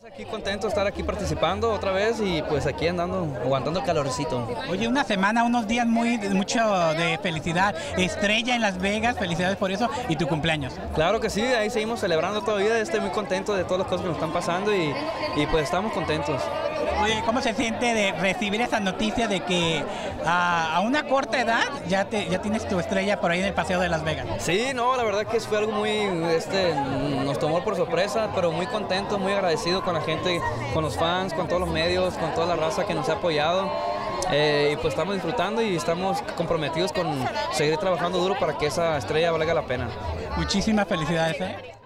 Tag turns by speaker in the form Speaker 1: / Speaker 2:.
Speaker 1: Aquí contento de estar aquí participando otra vez y pues aquí andando, aguantando el calorcito.
Speaker 2: Oye, una semana, unos días mucho de felicidad. Estrella en Las Vegas, felicidades por eso y tu cumpleaños.
Speaker 1: Claro que sí, ahí seguimos celebrando todavía, estoy muy contento de todas las cosas que nos están pasando y pues estamos contentos.
Speaker 2: Oye, ¿cómo se siente de recibir esa noticia de que a una corta edad ya tienes tu estrella por ahí en el Paseo de Las Vegas?
Speaker 1: Sí, no, la verdad que fue algo muy, nos tomó por sorpresa, pero muy contento, muy agradecido con la gente, con los fans, con todos los medios, con toda la raza que nos ha apoyado. Y pues estamos disfrutando y estamos comprometidos con seguir trabajando duro para que esa estrella valga la pena.
Speaker 2: Muchísimas felicidades, ¿eh?